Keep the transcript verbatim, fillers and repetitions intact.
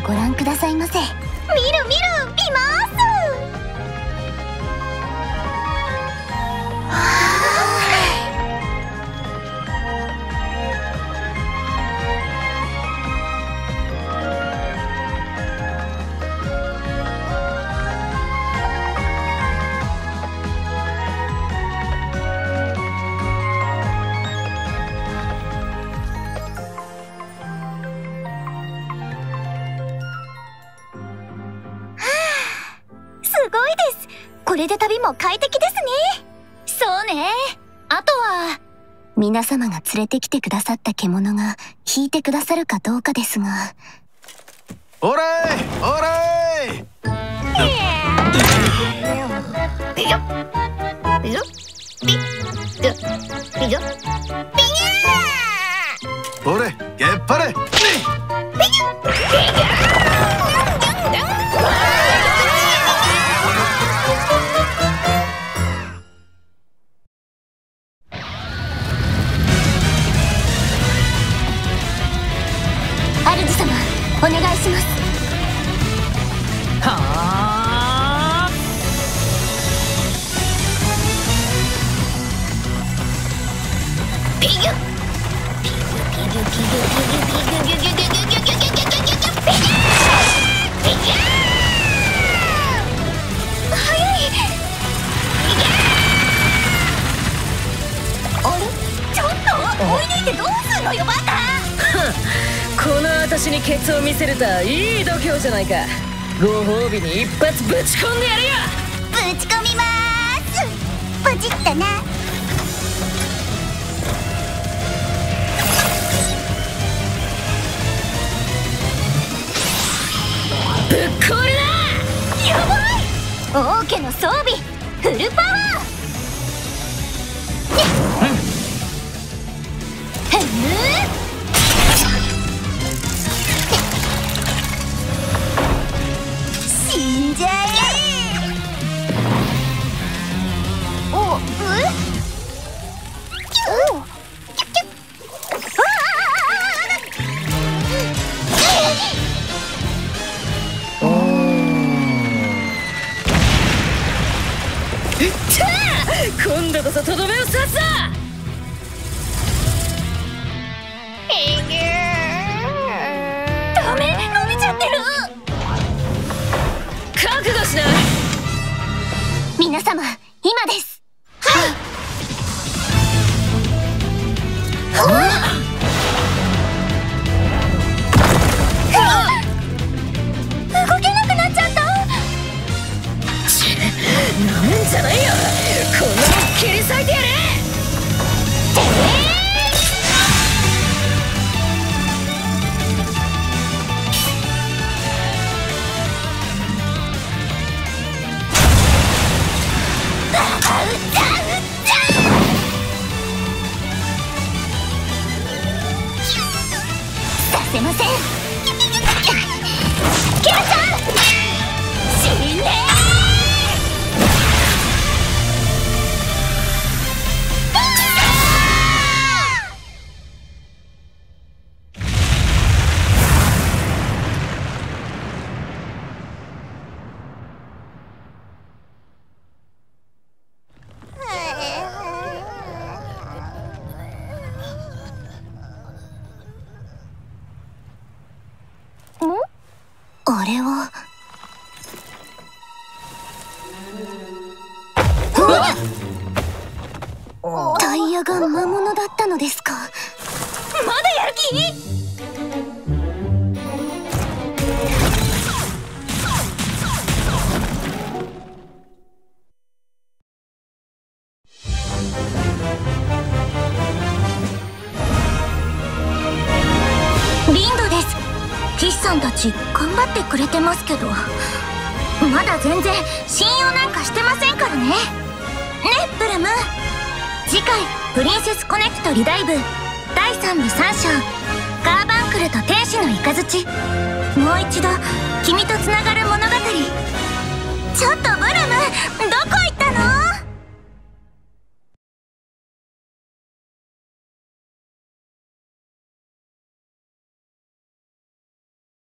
ご覧くださいませ。見る見る見ます。これで旅も快適ですね。そうね。あとは皆様が連れてきてくださった獣が引いてくださるかどうかですが。 おらいおらい。おれげっぱれ。 主様、お願いします。 はあ。ピギュッ。ピギュピギュピギュピギュピギュピギュピギュピギュピギュピギュピギュピギュ。早い。あれ？ちょっと追い抜いてどうすんのよバカ。 この私にケツを見せるといい度胸じゃないか。ご褒美に一発ぶち込んでやるよ。 ぶち込みまーす。ポチったな。 ぶっ壊れな。 やばい。王家の装備フルパワー。ふん死んじゃえ。お、うキュッキュッキュッ。ああ。 いったー。今度こそとどめを刺すぞ。 ダメ、伸びちゃってる。 覚悟しな。 皆様、今です。はい。はあ、動けなくなっちゃった。 ち、なめんじゃないよ。こんなの切り裂いてやれ。えーさせません。キラちゃん死ねあれは。タイヤが魔物だったのですか。まだやる気？リンドです。騎士さんたち頑張ってくれてますけど、まだ全然信用なんかしてませんからね。ね、ブルム。次回「プリンセスコネクトリダイブ」だいさん部さん章「カーバンクルと天使の雷」。もう一度君とつながる物語。ちょっと